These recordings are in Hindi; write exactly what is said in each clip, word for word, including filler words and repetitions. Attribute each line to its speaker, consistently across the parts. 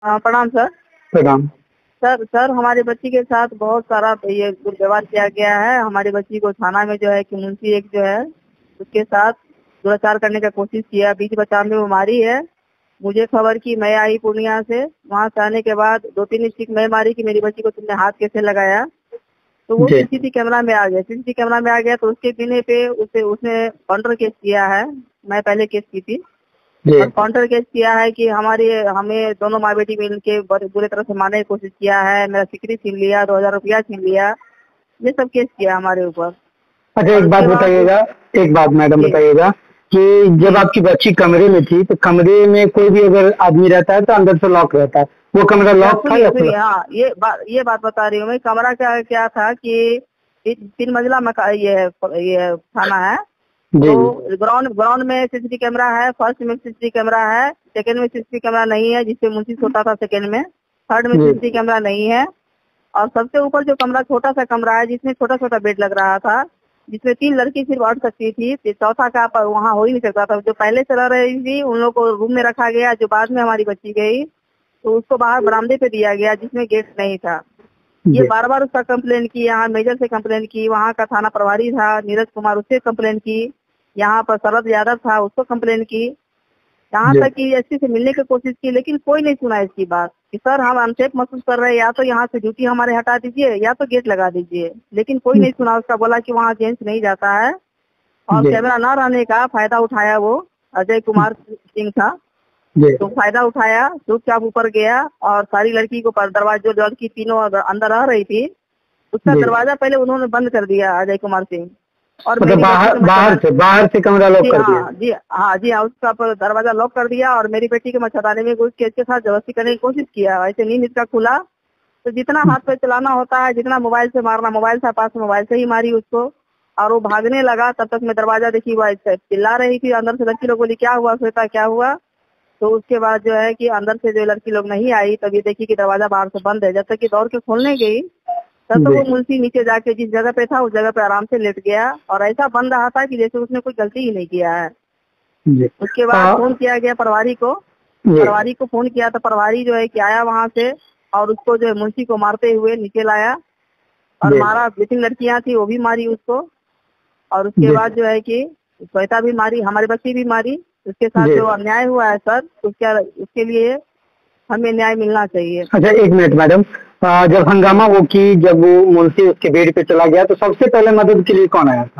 Speaker 1: हाँ, प्रणाम सर।
Speaker 2: प्रणाम।
Speaker 1: सर सर हमारे बच्ची के साथ बहुत सारा ये दुर्व्यवहार किया गया है। हमारी बच्ची को थाना में जो है कि मुंशी एक जो है उसके साथ दुराचार करने का कोशिश किया। बीच बचाव में वो मारी है। मुझे खबर की, मैं आई पूर्णिया से। वहाँ से आने के बाद दो तीन स्टिक मैं मारी कि मेरी बच्ची को तुमने हाथ कैसे लगाया। तो वो सीसीटीवी कैमरा में आ गया। सीसीटीवी कैमरा में आ गया तो उसके बिने पे उसे उसने काउंटर केस किया है। मैं पहले केस की थी और काउंटर केस किया है कि हमारी हमें दोनों माँ बेटी मिल के बुरी तरह से मारने की कोशिश किया है। मेरा सिकरी छीन लिया, दो हजार रुपया छीन लिया। ये सब केस किया हमारे ऊपर।
Speaker 2: अच्छा, एक बात बताइएगा, एक बात मैडम बताइएगा कि जब आपकी बच्ची कमरे में थी तो कमरे में कोई भी अगर आदमी रहता है तो अंदर से लॉक रहता है, वो कमरा लॉक था या खुला?
Speaker 1: हाँ, ये बात ये बात बता रही हूँ मैं। कमरा क्या क्या था कि तीन मंजिला मकान ये ये थाना है। तो ग्राउंड ग्राउंड में सीसीटीवी कैमरा है, फर्स्ट में सीसीटीवी कैमरा है, सेकंड में सीसीटीवी कैमरा नहीं है जिससे मुंशी सोता था सेकंड में, थर्ड में सीसीटीवी कैमरा नहीं है। और सबसे ऊपर जो कमरा छोटा सा कमरा है जिसमें छोटा छोटा बेड लग रहा था, जिसमें तीन लड़की सिर्फ बैठ सकती थी, चौथा का वहाँ हो ही नहीं सकता था। जो पहले से रह रही थी उन लोग को रूम में रखा गया। जो बाद में हमारी बच्ची गई तो उसको बाहर बरामदे पे दिया गया जिसमें गेट नहीं था। ये बार बार उसका कंप्लेन की, यहाँ मेजर से कंप्लेन की, वहाँ का थाना प्रभारी था नीरज कुमार, उससे कंप्लेन की, यहाँ पर शरद यादव था उसको कंप्लेन की, यहाँ तक कि एसपी से मिलने की कोशिश की, लेकिन कोई नहीं सुना इसकी बात कि सर हम अनसेफ महसूस कर रहे हैं, या तो यहाँ से ड्यूटी हमारे हटा दीजिए या तो गेट लगा दीजिए। लेकिन कोई नहीं सुना उसका। बोला कि वहाँ जेंट्स नहीं जाता है और कैमरा न रहने का फायदा उठाया। वो अजय कुमार सिंह था तो फायदा उठाया, चुपचाप ऊपर गया और सारी लड़की को दरवाजा, जो लड़की तीनों अंदर रह रही थी उसका दरवाजा पहले उन्होंने बंद कर दिया अजय कुमार सिंह। और
Speaker 2: मतलब बाहर बाहर से बाहर से कमरा लॉक कर दिया?
Speaker 1: जी हाँ जी हाँ, उसका दरवाजा लॉक कर दिया और मेरी बेटी के मच्छरदानी में कुछ केस के साथ जबरदस्ती करने की कोशिश किया। ऐसे नींद इसका खुला तो जितना हाथ पे चलाना होता है, जितना मोबाइल से मारना, मोबाइल था पास, मोबाइल से ही मारी उसको और वो भागने लगा। तब तक मैं दरवाजा देखी वो चिल्ला रही थी। अंदर से लड़की लोग बोली क्या हुआ श्वेता क्या हुआ। तो उसके बाद जो है कि अंदर से जो लड़की लोग नहीं आई तब ये देखी कि दरवाजा बाहर से बंद है। जब तक कि दौड़ के खोलने गई तब तो वो मुंशी नीचे जाके जिस जगह पे था उस जगह पे आराम से लेट गया और ऐसा बन रहा था कि जैसे उसने कोई गलती ही नहीं किया है। उसके बाद फोन किया गया प्रभारी को, प्रभारी को फोन किया तो प्रभारी जो है कि आया वहाँ से और उसको जो है मुंशी को मारते हुए नीचे लाया और मारा। जितनी लड़कियां थी वो भी मारी उसको और उसके बाद जो है कि श्वेता भी मारी, हमारी बच्ची भी मारी। उसके साथ जो अन्याय हुआ है सर उसका उसके लिए हमें न्याय मिलना चाहिए।
Speaker 2: अच्छा एक मिनट मैडम, जब हंगामा वो की, जब वो मुंशी उसके बेड पे चला गया तो सबसे पहले मदद के लिए कौन आया था?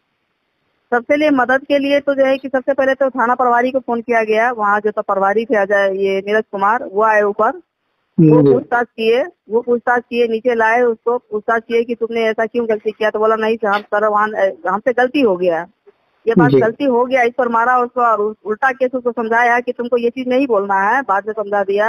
Speaker 1: सबसे लिए मदद के लिए तो जो है कि सबसे पहले तो थाना प्रभारी को फोन किया गया। वहाँ जो तो प्रभारी थे अजय ये नीरज कुमार, वो आए ऊपर, वो पूछताछ किए वो पूछताछ किए नीचे लाए, उसको पूछताछ किए कि तुमने ऐसा क्यों गलती किया। तो बोला नहीं हम सर वहाँ हमसे गलती हो गया, ये बात गलती हो गया, इस पर मारा उसको और उल्टा केस उसको समझाया कि तुमको ये चीज नहीं बोलना है। बाद में समझा दिया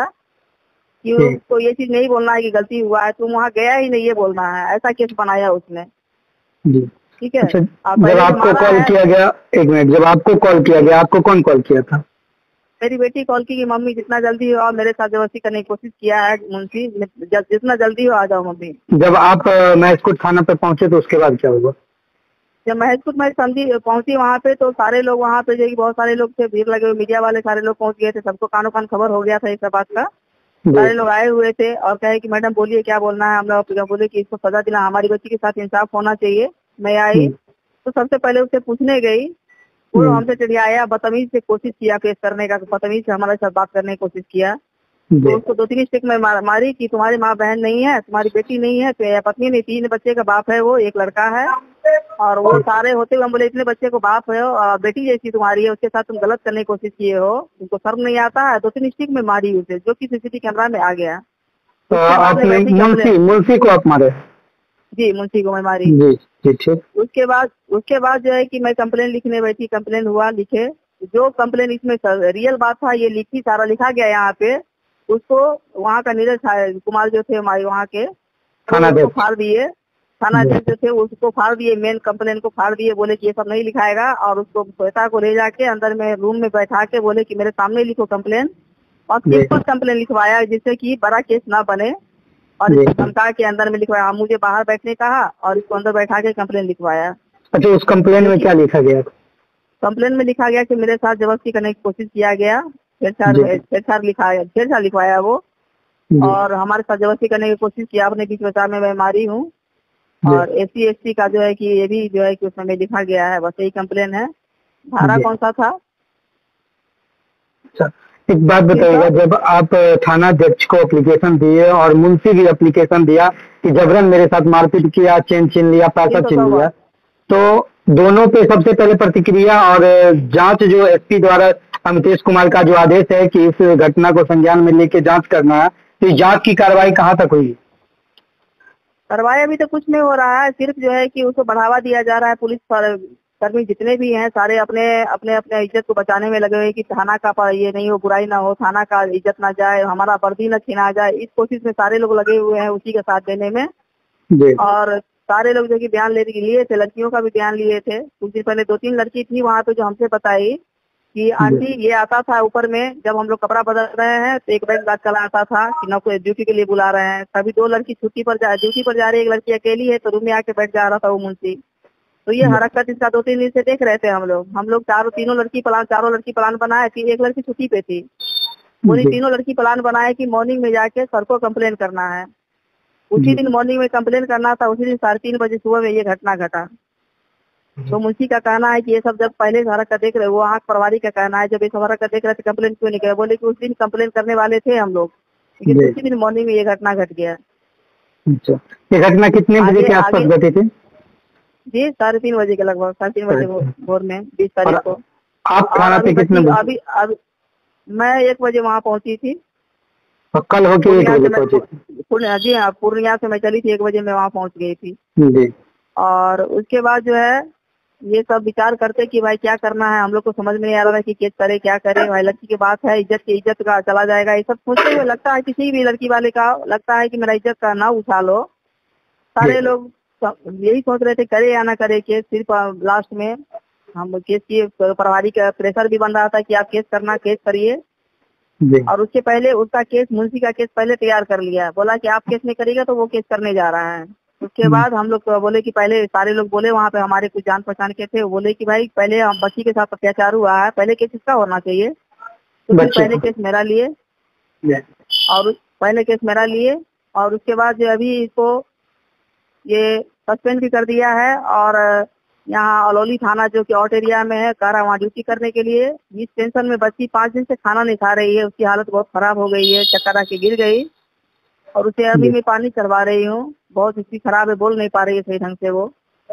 Speaker 1: कि उसको ये चीज नहीं बोलना है कि गलती हुआ है, तुम वहाँ गया ही नहीं ये बोलना है। ऐसा केस बनाया उसने। ठीक है।
Speaker 2: अच्छा, जब आपको कॉल किया गया, एक मिनट, जब आपको कॉल किया गया आपको कौन कॉल किया था?
Speaker 1: मेरी बेटी कॉल की कि मम्मी जितना जल्दी हो मेरे साथ जबरदस्ती करने की कोशिश किया है मुंशी, जितना जल्दी हो आ जाओ मम्मी।
Speaker 2: जब आप महजकूट थाना पे पहुंचे तो उसके बाद क्या हुआ?
Speaker 1: जब महजकूट में समझी पहुंची वहाँ पे तो सारे लोग वहाँ पे जो बहुत सारे लोग थे, भीड़ लगे हुए, मीडिया वाले सारे लोग पहुंच गए थे। सबको कानों कान खबर हो गया था इस बात का। सारे लोग आए हुए थे और कहे कि मैडम बोलिए क्या बोलना है। हम लोग बोले कि इसको सजा दिला, हमारी बच्ची के साथ इंसाफ होना चाहिए। मैं आई तो सबसे पहले उससे पूछने गई, वो हमसे चिढ़ियाया, बदतमीज से कोशिश किया पेश करने का, बदतमीज से हमारे साथ बात करने की कोशिश किया। तो उसको दो तीन स्टिक में मारी कि तुम्हारी माँ बहन नहीं है, तुम्हारी बेटी नहीं है, तो पत्नी नहीं, तीन बच्चे का बाप है वो, एक लड़का है और वो सारे होते हुए हम बोले इतने बच्चे को बाप है और बेटी जैसी तुम्हारी है, उसके साथ तुम गलत करने की कोशिश किए हो, तुमको शर्म नहीं आता है। दो तीन स्टिक में मारी उसे, जो कि सीसीटीवी कैमरा में आ गया।
Speaker 2: तो आपने मुंशी मुंशी को आप मारे?
Speaker 1: जी मुंशी को मैं मारी।
Speaker 2: जी ठीक।
Speaker 1: उसके बाद उसके बाद जो है कि मैं कंप्लेन लिखने बैठी, कंप्लेन हुआ, लिखे जो कंप्लेन इसमें रियल बात था ये लिखी, सारा लिखा गया यहाँ पे। उसको वहाँ का नीरज कुमार जो थे हमारे वहाँ के
Speaker 2: थाना
Speaker 1: को फाड़ दिए, थाना अध्यक्ष जो थे उसको फाड़ दिए, मेन कंप्लेन को फाड़ दिए। बोले कि ये सब नहीं लिखाएगा और उसको श्वेता को ले जाके अंदर में रूम में बैठा के बोले कि मेरे सामने लिखो कंप्लेन और सिंपल कंप्लेन लिखवाया जिससे कि बड़ा केस ना बने और इसको धमका के अंदर में लिखवाया। मुझे बाहर बैठने कहा और इसको अंदर बैठा के कंप्लेन लिखवाया।
Speaker 2: अच्छा, उस कंप्लेन में क्या लिखा गया?
Speaker 1: कंप्लेन में लिखा गया कि मेरे साथ जबरदस्ती करने की कोशिश किया गया, छेड़छाड़ छेड़छाड़ लिखा छेड़छाड़ लिखवाया वो और हमारे साथ जबरदस्ती करने की कोशिश की आपने, बीच बचाव में मैं मारी हूँ। और एस सी एस टी का जो है कि ये भी जो है कि उसमें लिखा गया है, बस यही कंप्लेन है। धारा कौन सा था?
Speaker 2: अच्छा, एक बात बताइएगा, जब आप थाना अध्यक्ष को एप्लीकेशन दिए और मुंशी भी एप्लीकेशन दिया कि जबरन मेरे साथ मारपीट किया, चेन छीन लिया, पैसा छीन लिया, तो दोनों पे सबसे पहले प्रतिक्रिया और जांच जो एसपी द्वारा अमितेश कुमार का जो आदेश है कि इस घटना को संज्ञान में लेके जांच करना है, तो जांच की कार्रवाई कहाँ तक हुई?
Speaker 1: कार्रवाई अभी तो कुछ नहीं हो रहा है, सिर्फ जो है कि उसको बढ़ावा दिया जा रहा है। पुलिस कर्मी जितने भी हैं सारे अपने अपने अपने इज्जत को बचाने में लगे हुए कि थाना का ये नहीं हो, बुराई ना हो, थाना का इज्जत ना जाए, हमारा वर्दी न छीना जाए, इस कोशिश में सारे लोग लगे हुए हैं उसी का साथ देने में। और सारे लोग जो कि बयान ले लिए थे, लड़कियों का भी बयान लिए थे। कुछ दिन पहले दो तीन लड़की थी वहाँ पे जो हमसे बताई कि आंटी ये आता था ऊपर में, जब हम लोग कपड़ा बदल रहे हैं तो एक बैग गार्ड चला आता था कि नौकरी ड्यूटी के लिए बुला रहे हैं। कभी दो लड़की छुट्टी पर जा ड्यूटी पर जा रही है, एक लड़की अकेली है तो रूम में आके बैठ जा रहा था वो मुंशी। तो ये हरकत इसका दो तीन दिन से देख रहे थे हम लोग हम लोग चारों तीनों लड़की प्लान चारों लड़की प्लान बनाए थी। एक लड़की छुट्टी पे थी, पूरी तीनों लड़की प्लान बनाए कि मॉर्निंग में जाके सर को कंप्लेन करना है। उसी दिन मॉर्निंग में कंप्लेन करना था, उसी दिन साढ़े तीन बजे सुबह में ये घटना घटा। तो मुंशी का कहना है कि ये सब जब पहले हरकत देख रहे, वो आंख परवारी का कहना है, जब ये सब हरकत देख रहे थे कंप्लेन क्यों नहीं करे? बोले कि उस दिन कंप्लेन करने वाले थे हम लोग, लेकिन उसी दिन मॉर्निंग में ये घटना घट गया।
Speaker 2: अच्छा, ये घटना कितने बजे के आसपास घटी थी?
Speaker 1: जी साढ़े तीन बजे के लगभग, साढ़े तीन बजे भोर में, बीस तारीख को।
Speaker 2: आप थाना पे कितने बजे?
Speaker 1: अभी अभी मैं एक बजे वहाँ पहुँची थी।
Speaker 2: कल हो के एक बजे पहुंची?
Speaker 1: जी हाँ, पूर्णिया से मैं चली थी, एक बजे मैं वहाँ पहुँच गई थी जी। और उसके बाद जो है ये सब विचार करते कि भाई क्या करना है, हम लोग को समझ में नहीं आ रहा है कि केस करे क्या करे। भाई लड़की की बात है, इज्जत की इज्जत का चला जाएगा, ये सब सोचते हुए लगता है किसी भी लड़की वाले का लगता है कि मेरा इज्जत का ना उछालो। सारे लोग यही सोच रहे थे करे या ना करे केस। सिर्फ लास्ट में हम केस की प्रभारी का प्रेशर भी बन रहा था कि आप केस करना, केस करिए। और उसके पहले उसका केस, मुंशी का केस पहले तैयार कर लिया, बोला कि आप केस नहीं करिएगा तो वो केस करने जा रहा है। उसके बाद हम लोग तो बोले कि पहले सारे लोग बोले, वहाँ पे हमारे कुछ जान पहचान के थे, वो बोले कि भाई पहले हम बच्ची के साथ अत्याचार हुआ है, पहले केस इसका होना चाहिए। तो पहले केस मेरा लिए और पहले केस मेरा लिए और उसके बाद जो अभी इसको ये सस्पेंड भी कर दिया है। और यहाँ अलौली थाना जो कि आउट एरिया में है, कह रहा है वहाँ ड्यूटी करने के लिए। इस टेंशन में बच्ची पाँच दिन से खाना नहीं खा रही है, उसकी हालत बहुत खराब हो गई है, चक्कर आके गिर गई और उसे अभी मैं पानी चढ़वा रही हूँ। बहुत स्थिति खराब है, बोल नहीं पा रही है सही ढंग से वो।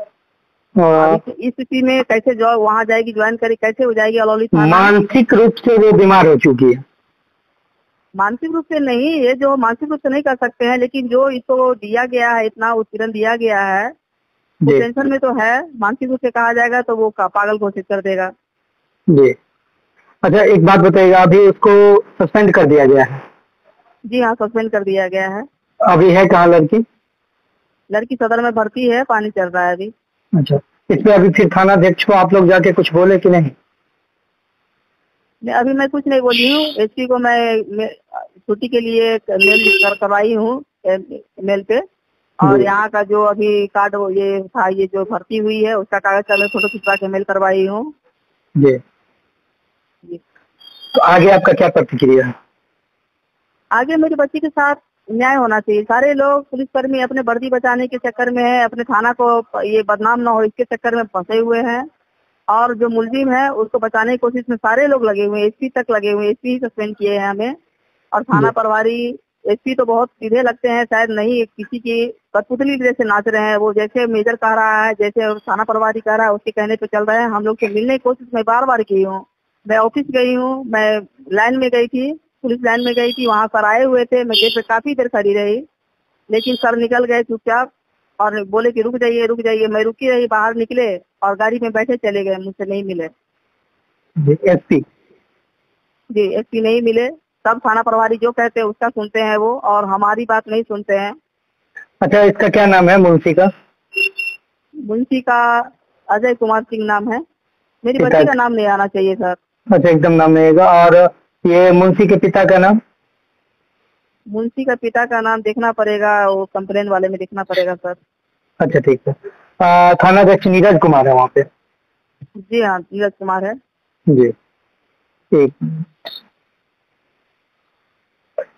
Speaker 1: इस स्थिति में कैसे जो वहाँ जाएगी, ज्वाइन करे, कैसे हो जाएगी अलौली थाना?
Speaker 2: मानसिक रूप से वो बीमार हो चुकी है।
Speaker 1: मानसिक रूप से नहीं, ये जो मानसिक रूप से नहीं कर सकते हैं, लेकिन जो इसको दिया गया है, इतना उत्पीड़न दिया गया है, वो टेंशन में तो है। मानसिक रूप से कहा जाएगा तो वो पागल घोषित कर देगा
Speaker 2: जी। अच्छा, एक बात बताइएगा, अभी उसको सस्पेंड कर दिया गया है?
Speaker 1: जी हाँ, सस्पेंड कर दिया गया है।
Speaker 2: अभी है कहाँ लड़की?
Speaker 1: लड़की सदर में भर्ती है, पानी चल रहा है अभी।
Speaker 2: अच्छा, इस पे अभी फिर थाना अध्यक्ष को आप लोग जाके कुछ बोले कि नहीं?
Speaker 1: अभी मैं कुछ नहीं बोली हूँ। एसपी को मैं छुट्टी के लिए मेल करवाई हूँ मेल पे, और यहाँ का जो अभी कार्ड ये था, ये जो भर्ती हुई है उसका कागज का मैं फोटो खिंचवा के मेल करवाई हूँ
Speaker 2: जी। तो आगे आपका क्या प्रतिक्रिया है?
Speaker 1: आगे मेरी बच्ची के साथ न्याय होना चाहिए। सारे लोग पुलिसकर्मी अपने वर्दी बचाने के चक्कर में है, अपने थाना को ये बदनाम ना हो इसके चक्कर में फंसे हुए हैं। और जो मुलजिम है उसको बचाने की कोशिश में सारे लोग लगे हुए हैं, एसपी तक लगे हुए हैं, एसपी सस्पेंड किए हैं हमें। और थाना प्रभारी, एसपी तो बहुत सीधे लगते हैं, शायद नहीं किसी की कठपुतली जैसे नाच रहे हैं। वो जैसे मेजर कह रहा है, जैसे थाना प्रभारी कह रहा है, उसके कहने पे चल रहे हैं। हम लोग से मिलने की कोशिश मैं बार बार की हूँ, मैं ऑफिस गई हूँ, मैं लाइन में गई थी, पुलिस लाइन में गई थी, वहाँ सर आए हुए थे, मैं गेट पे काफी देर खड़ी रही, लेकिन सर निकल गए चुपचाप और बोले कि रुक जाइए रुक जाइए। मैं रुकी रही, बाहर निकले और गाड़ी में बैठे चले गए, मुझसे नहीं मिले।
Speaker 2: एसपी
Speaker 1: जी एसपी नहीं मिले। सब थाना प्रभारी जो कहते हैं उसका सुनते हैं वो, और हमारी बात नहीं सुनते हैं।
Speaker 2: अच्छा, इसका क्या नाम है मुंशी का?
Speaker 1: मुंशी का अजय कुमार सिंह नाम है। मेरी बच्ची का नाम नहीं आना चाहिए सर।
Speaker 2: अच्छा, एकदम नाम नहीं आएगा। और ये मुंशी के पिता का नाम?
Speaker 1: मुंशी का पिता का नाम देखना पड़ेगा, वो कंप्लेन वाले में देखना पड़ेगा सर।
Speaker 2: अच्छा ठीक है। थाना अध्यक्ष नीरज कुमार है वहाँ पे?
Speaker 1: जी हाँ, नीरज कुमार है
Speaker 2: जी। एक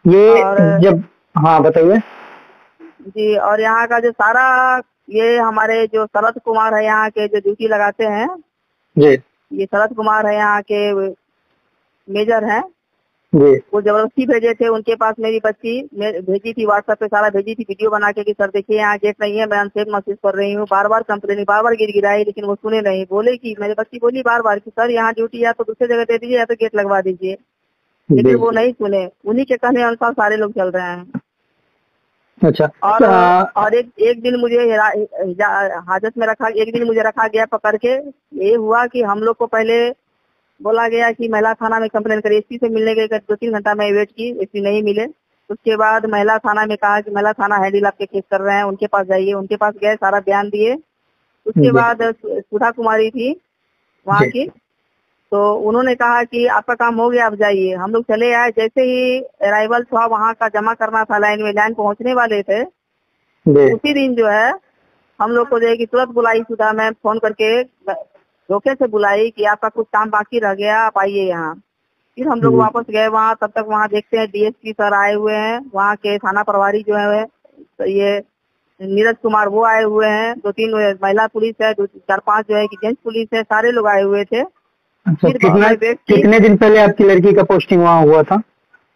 Speaker 2: ये
Speaker 1: और
Speaker 2: जब, हाँ बताइए।
Speaker 1: जी, और यहाँ का जो सारा, ये हमारे जो शरद कुमार है यहाँ के जो ड्यूटी लगाते हैं,
Speaker 2: जी
Speaker 1: ये शरद कुमार है यहाँ के मेजर हैं,
Speaker 2: जी
Speaker 1: वो जबरदस्ती भेजे थे। उनके पास मेरी बच्ची भेजी थी, व्हाट्सएप पे सारा भेजी थी, वीडियो बना के कि सर देखिए यहाँ गेट नहीं है, मैं अनसेफ महसूस कर रही हूँ, बार बार कंप्लेन, बार बार गिर गिराई, लेकिन वो सुने नहीं। बोले कि मेरी बच्ची बोली बार बार कि सर यहाँ ड्यूटी है तो दूसरी जगह दे दीजिए या तो गेट लगवा दीजिए, लेकिन वो नहीं सुने। उन्हीं के कहने अनुसार सारे लोग चल रहे हैं।
Speaker 2: अच्छा।
Speaker 1: और
Speaker 2: आ,
Speaker 1: और एक एक दिन मुझे हिरा- हिजा- हाजत में रखा, एक दिन मुझे रखा गया पकड़ के। ये हुआ कि हम लोग को पहले बोला गया कि महिला थाना में कंप्लेन करिए। एसपी से मिलने के दो तीन घंटा में वेट की, एसपी नहीं मिले। उसके बाद महिला थाना में कहा कि महिला थाना हैंडल आपके केस कर रहे हैं, उनके पास जाइए। उनके पास गए, सारा बयान दिए। उसके
Speaker 2: जी
Speaker 1: बाद सु- सुधा कुमारी थी वहाँ
Speaker 2: जी
Speaker 1: की, तो उन्होंने कहा कि आपका काम हो गया, आप जाइए। हम लोग चले आए। जैसे ही अराइवल था, वहाँ का जमा करना था, लाइन में लाइन पहुँचने वाले थे,
Speaker 2: जी
Speaker 1: उसी दिन जो है हम लोग को जो है कि तुरंत बुलाई सुधा मैम, फोन करके धोखे से बुलाई कि आपका कुछ काम बाकी रह गया, आप आइए यहाँ। फिर हम लोग
Speaker 2: जी
Speaker 1: वापस गए वहाँ। तब तक वहाँ देखते हैं डीएसपी सर आए हुए हैं, वहाँ के थाना प्रभारी जो है तो ये नीरज कुमार वो आए हुए हैं, दो तीन महिला पुलिस है, दो चार पांच जो है कि जेंट्स पुलिस है, सारे लोग आए हुए थे।
Speaker 2: अच्छा,
Speaker 1: फिर
Speaker 2: कितना
Speaker 1: मैं वेट की।
Speaker 2: कितने दिन पहले आपकी लड़की का पोस्टिंग वहाँ हुआ था?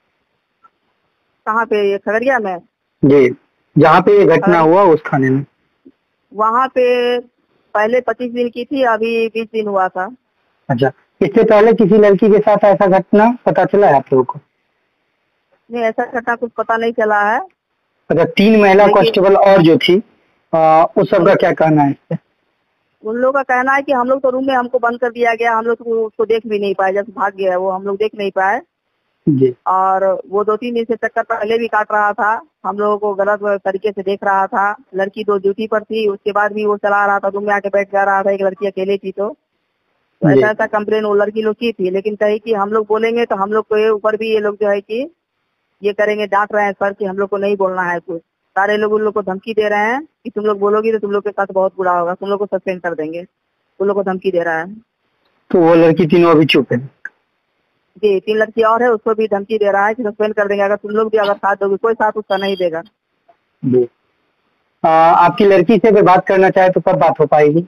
Speaker 1: कहाँ पे? ये खगड़िया में।
Speaker 2: जी, जहाँ पे ये घटना
Speaker 1: खगड़िया
Speaker 2: हुआ उस थाने में।
Speaker 1: वहाँ पे पहले पच्चीस दिन की थी, अभी बीस दिन हुआ था।
Speaker 2: अच्छा, इससे पहले किसी लड़की के साथ ऐसा घटना पता चला है आप लोगों को?
Speaker 1: नहीं, ऐसा घटना कुछ पता नहीं चला है।
Speaker 2: अच्छा, तीन महिला
Speaker 1: लेकिन
Speaker 2: कांस्टेबल और जो थी आ, उस सबका क्या कहना है इस पे?
Speaker 1: उन लोगों का कहना है कि हम लोग तो रूम में, हमको बंद कर दिया गया, हम लोग तो उसको देख भी नहीं पाए, जब भाग गया वो, हम लोग देख नहीं पाए।
Speaker 2: जी
Speaker 1: और वो दो तीन दिन से चक्कर पहले भी काट रहा था, हम लोगों को गलत तरीके से देख रहा था। लड़की तो ड्यूटी पर थी, उसके बाद भी वो चला रहा था, रूम में आके बैठ जा रहा था, एक लड़की अकेले थी। तो तो
Speaker 2: जी
Speaker 1: ऐसा ऐसा कंप्लेन वो लड़की लोग की थी। लेकिन कही कि हम लोग बोलेंगे तो हम लोग के ऊपर भी ये लोग जो है कि ये करेंगे, डांट रहे हैं सर कि हम लोग को नहीं बोलना है कुछ। सारे लोग उन लोग को धमकी दे रहे हैं कि तुम लोग बोलोगी तो तुम लोग के साथ बहुत बुरा होगा, तुम लोग को सस्पेंड कर देंगे। उन लोग को धमकी दे रहा है।
Speaker 2: तो वो लड़की तीनों अभी चुप है?
Speaker 1: जी, तीन लड़की और है, उसको भी धमकी दे रहा है कि सस्पेंड कर देंगे अगर तुम लोग भी अगर साथ दोगे। कोई साथ उसका नहीं देगा।
Speaker 2: जी। आ, आपकी लड़की से भी बात करना चाहे तो कब बात हो पाएगी?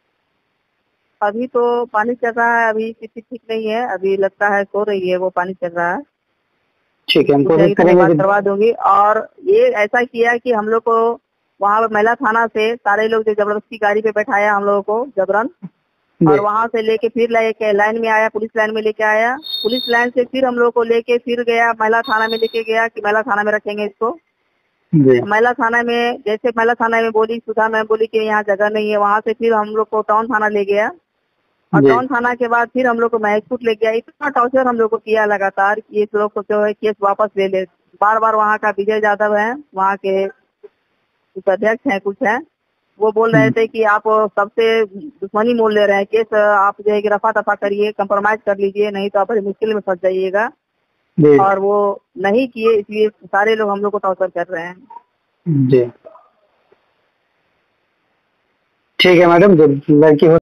Speaker 1: अभी तो पानी चल रहा है, अभी स्थिति ठीक नहीं है, अभी लगता है सो रही है वो, पानी चल रहा है।
Speaker 2: ठीक है, हम कोशिश
Speaker 1: उठेगी तो मैं
Speaker 2: करेंगे
Speaker 1: बात
Speaker 2: कि
Speaker 1: करवा दूंगी। और ये ऐसा किया कि हम लोग को वहाँ महिला थाना से सारे लोग जो जबरदस्ती गाड़ी पे बैठाया हम लोगों को जबरन,
Speaker 2: जी
Speaker 1: और वहाँ से लेके फिर लेके लाइन में आया, पुलिस लाइन में लेके आया। पुलिस लाइन से फिर हम लोग को लेके फिर गया महिला थाना में, लेके गया कि महिला थाना में रखेंगे इसको।
Speaker 2: जी
Speaker 1: महिला थाना में जैसे महिला थाना में बोली सुधा मैम बोली कि यहाँ जगह नहीं है, वहाँ से फिर हम लोग को टाउन थाना ले गया। और
Speaker 2: जी
Speaker 1: टाउन थाना के बाद फिर हम लोग को महकपुर ले गया। इतना टॉर्चर हम लोग को किया लगातार कि इस लोग को जो है केस वापस ले ले। बार बार वहाँ का विजय यादव है, वहाँ के उपाध्यक्ष हैं कुछ हैं, वो बोल रहे थे कि आप सबसे दुश्मनी मोल ले रहे हैं, केस आप जो है कि रफा दफा करिए, कंप्रोमाइज कर लीजिए, नहीं तो आप बड़ी मुश्किल में फंस जाइएगा।
Speaker 2: जी
Speaker 1: और वो नहीं किए, इसलिए सारे लोग हम लोग को टॉर्चर कर रहे हैं।
Speaker 2: जी। ठीक है मैडम, जब लड़की हो